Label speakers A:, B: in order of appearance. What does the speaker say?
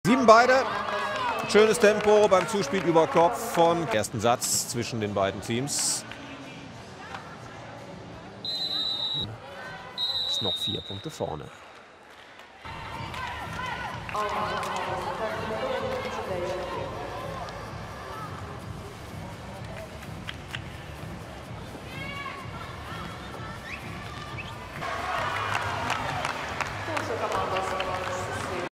A: 7 beide. Schönes Tempo beim Zuspiel über Kopf von ersten Satz zwischen den beiden Teams. Ist noch 4 Punkte vorne.